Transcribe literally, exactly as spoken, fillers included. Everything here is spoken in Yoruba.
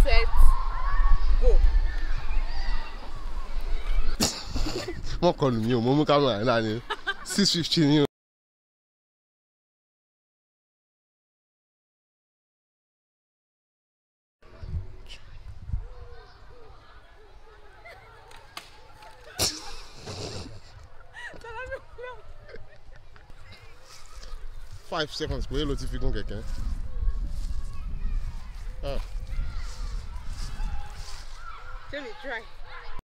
set, go. Wọ́n kọlù mí o, mo mú kámẹ́rà náà ni six fifty ni o. Five seconds pé ló ti fi gún kẹ̀kẹ́. Let me try.